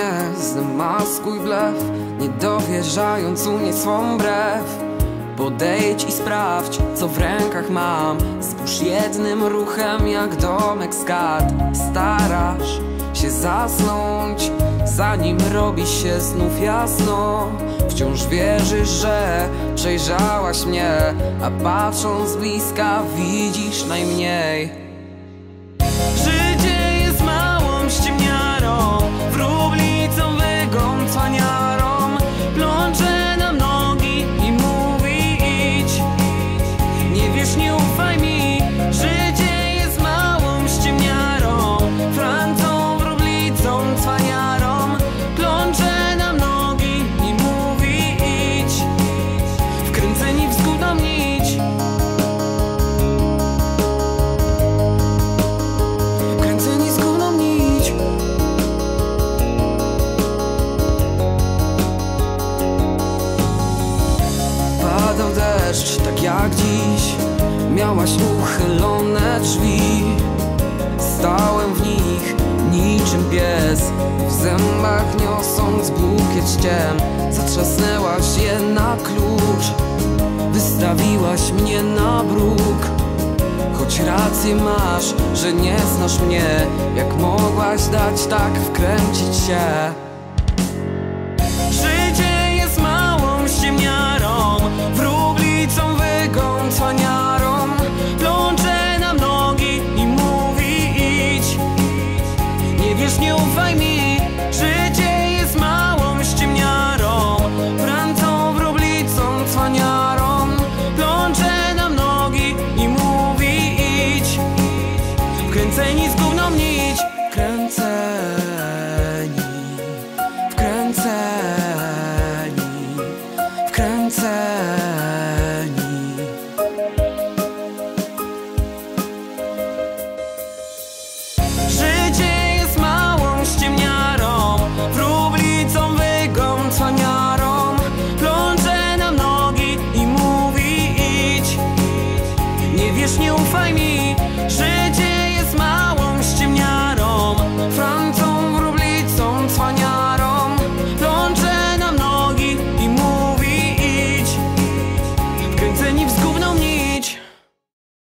mnie, zamaskuj blef, nie dowierzając u mnie swą brew. Podejdź i sprawdź, co w rękach mam. Spójrz jednym ruchem jak domek z kart. Starasz się zasnąć, zanim robi się znów jasno. Wciąż wierzysz, że przejrzałaś mnie, a patrząc z bliska widzisz najmniej. Życie jest małą ściemniarą, wróblicą wygon cwaniarą. Plącze nam nogi i mówi idź, nie wiesz, nie ufaj mi. Życie jest małą ściemniarą, Francą, wróblicą, cwaniarą. Plącze nam nogi i mówi idź, wkręceni w zgubną nić. Wkręceni w zgubną nić. Padał deszcz, tak jak dziś. Miałaś uchylone drzwi. Stałem w nich niczym pies, w zębach niosąc bukiet ściem. Zatrzasnęłaś je na klucz, wystawiłaś mnie na bruk. Choć rację masz, że nie znasz mnie, jak mogłaś dać tak wkręcić się.